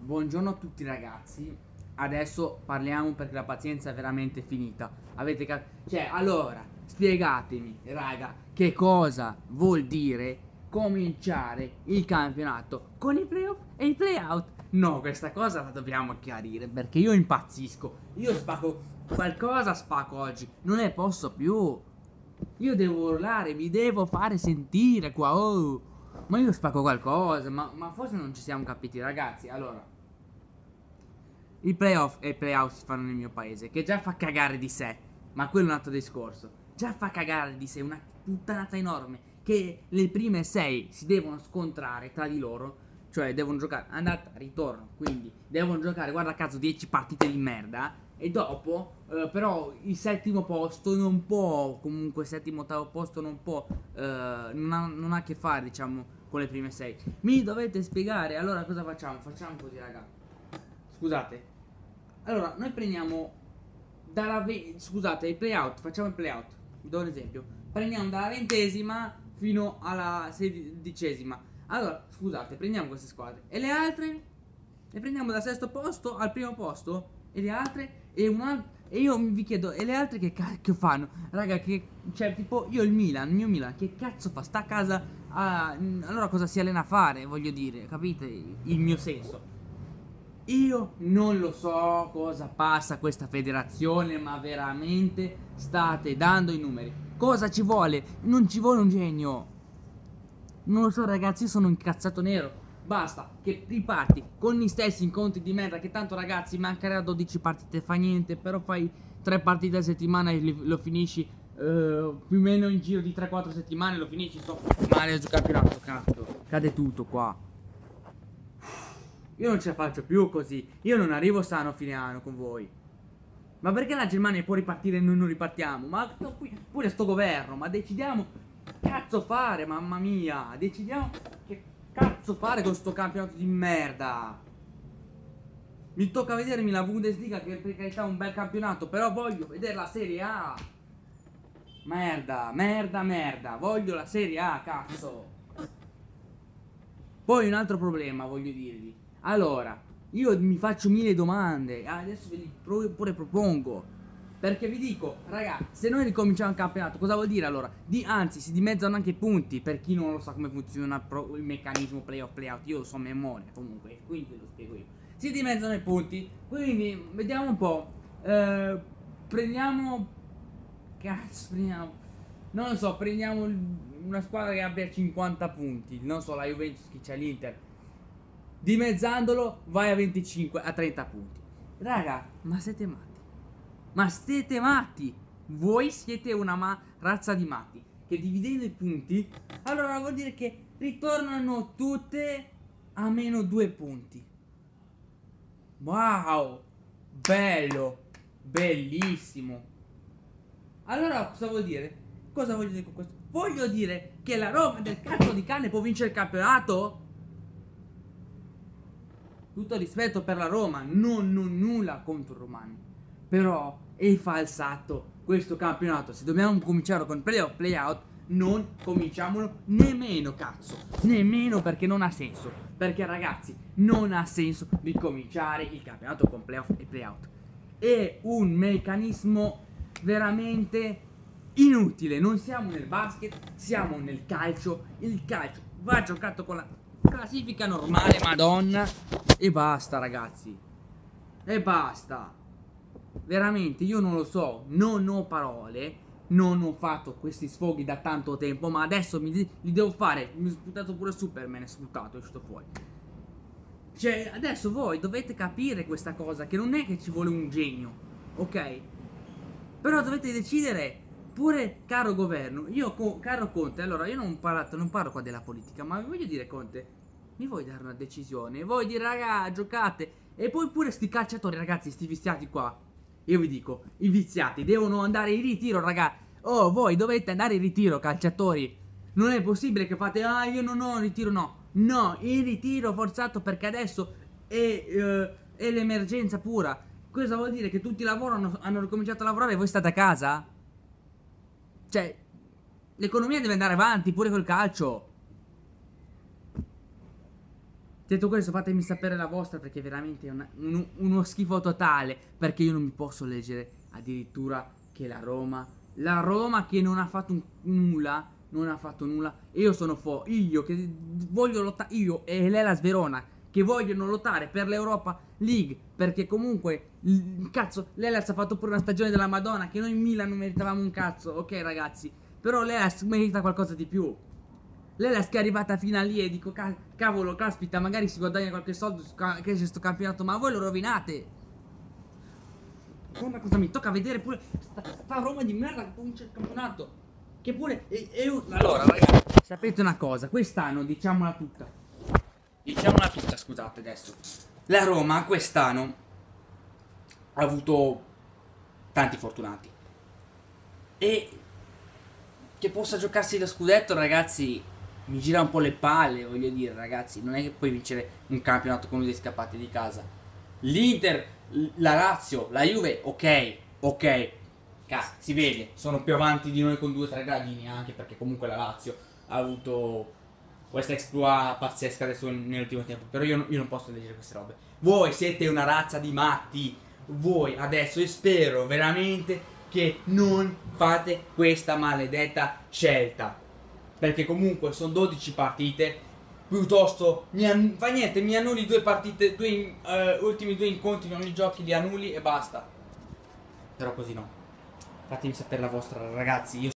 Buongiorno a tutti ragazzi. Adesso parliamo perché la pazienza è veramente finita. Cioè, allora, spiegatemi, raga, che cosa vuol dire cominciare il campionato con i playoff e i playout? No, questa cosa la dobbiamo chiarire perché io impazzisco. Io spacco qualcosa, spacco oggi. Non ne posso più. Io devo urlare, mi devo fare sentire qua. Oh, ma io spacco qualcosa. Ma forse non ci siamo capiti, ragazzi. Allora, i playoff e i playout si fanno nel mio paese, che già fa cagare di sé, ma quello è un altro discorso. Già fa cagare di sé, una puttanata enorme, che le prime 6 si devono scontrare tra di loro, cioè devono giocare andata, ritorno, quindi devono giocare, guarda caso, 10 partite di merda, e dopo, però, il settimo posto non può, comunque settimo, ottavo posto non può, non ha a che fare, diciamo, con le prime 6. Mi dovete spiegare, allora cosa facciamo? Facciamo così, raga. Scusate. Allora, noi prendiamo scusate, il playout, facciamo il playout. Vi do un esempio. Prendiamo dalla 20ª fino alla 16ª. Allora, scusate, prendiamo queste squadre. E le altre? Le prendiamo dal sesto posto al primo posto? E le altre? E io vi chiedo, e le altre che cacchio fanno? Raga, cioè, tipo, io il mio Milan, che cazzo fa? Sta a casa allora cosa si allena a fare, voglio dire, capite? Il mio senso. Io non lo so cosa passa a questa federazione, ma veramente state dando i numeri. Cosa ci vuole? Non ci vuole un genio. Non lo so, ragazzi, io sono incazzato nero. Basta che riparti con gli stessi incontri di merda. Che tanto, ragazzi, mancherà 12 partite, fa niente. Però fai 3 partite a settimana e lo finisci più o meno in giro di 3-4 settimane. Lo finisci, sto male sul campionato. Cazzo, cade tutto qua. Io non ce la faccio più così. Io non arrivo sano a fine anno con voi. Ma perché la Germania può ripartire e noi non ripartiamo? Ma pure sto governo, ma decidiamo che cazzo fare, mamma mia. Decidiamo che cazzo fare con sto campionato di merda. Mi tocca vedermi la Bundesliga, che per carità è un bel campionato, però voglio vedere la Serie A. Merda, merda, merda. Voglio la Serie A, cazzo. Poi un altro problema, voglio dirvi. Allora, io mi faccio mille domande. Adesso ve li pure propongo. Perché vi dico, raga, se noi ricominciamo il campionato, cosa vuol dire allora? Anzi, si dimezzano anche i punti. Per chi non lo sa come funziona il meccanismo playoff playout, io lo so a memoria comunque, quindi lo spiego io. Si dimezzano i punti. Quindi, vediamo un po'. Prendiamo. Cazzo, prendiamo. Non lo so, prendiamo una squadra che abbia 50 punti. Non so, la Juventus, che c'è l'Inter. Dimezzandolo vai a 25, a 30 punti. Raga, ma siete matti? Ma siete matti? Voi siete una razza di matti. Che dividendo i punti, allora vuol dire che ritornano tutte a meno 2 punti. Wow, bello, bellissimo. Allora cosa vuol dire? Cosa voglio dire con questo? Voglio dire che la Roma del cazzo di cane può vincere il campionato? Tutto rispetto per la Roma, non nulla contro i romani. Però è falsato questo campionato. Se dobbiamo cominciare con playoff, playout, non cominciamolo nemmeno, cazzo. Nemmeno, perché non ha senso. Perché, ragazzi, non ha senso di cominciare il campionato con playoff e playout. È un meccanismo veramente inutile. Non siamo nel basket, siamo nel calcio. Il calcio va giocato con la classifica normale, madonna. E basta, ragazzi. E basta. Veramente, io non lo so. Non ho parole. Non ho fatto questi sfoghi da tanto tempo, ma adesso li devo fare. Mi ho sputato pure Superman, è sputato, è uscito fuori. Cioè, adesso voi dovete capire questa cosa, che non è che ci vuole un genio, ok? Però dovete decidere. Pure, caro governo, caro Conte, allora io non parlo qua della politica, ma vi voglio dire, Conte, mi vuoi dare una decisione? Vuoi dire, raga, giocate? E poi pure sti calciatori, ragazzi, sti viziati qua. Io vi dico, i viziati devono andare in ritiro, raga. Oh, voi dovete andare in ritiro, calciatori. Non è possibile che fate, io non ho ritiro, no. No, in ritiro forzato, perché adesso è l'emergenza pura. Cosa vuol dire? Che tutti lavorano, hanno ricominciato a lavorare e voi state a casa? Cioè, l'economia deve andare avanti pure col calcio. Detto questo, fatemi sapere la vostra, perché veramente è uno schifo totale. Perché io non mi posso leggere addirittura che la Roma che non ha fatto nulla, non ha fatto nulla. E io sono io che voglio lottare, io e l'Hellas Verona che vogliono lottare per l'Europa League, perché comunque cazzo, l'Hellas ha fatto pure una stagione della Madonna, che noi in Milan non meritavamo un cazzo, ok ragazzi, però l'Hellas merita qualcosa di più. L'Hellas che è arrivata fino a lì e dico cavolo, caspita, magari si guadagna qualche soldo che c'è sto campionato, ma voi lo rovinate. Come cosa mi tocca vedere pure sta Roma di merda che vince il campionato, che pure allora ragazzi, sapete una cosa, quest'anno diciamola tutta, scusate adesso, la Roma quest'anno ha avuto tanti fortunati, e che possa giocarsi lo scudetto, ragazzi, mi gira un po' le palle, voglio dire, ragazzi, non è che puoi vincere un campionato con dei scappati di casa. L'Inter, la Lazio, la Juve, ok, si vede, sono più avanti di noi con 2-3 gradini, anche perché comunque la Lazio ha avuto questa exploit pazzesca adesso nell'ultimo tempo, però io non posso leggere queste robe. Voi siete una razza di matti, voi adesso, io spero veramente che non fate questa maledetta scelta, perché comunque sono 12 partite, piuttosto fa niente, mi annulli 2 partite, ultimi 2 incontri, non i giochi, li annulli e basta. Però così no. Fatemi sapere la vostra, ragazzi, io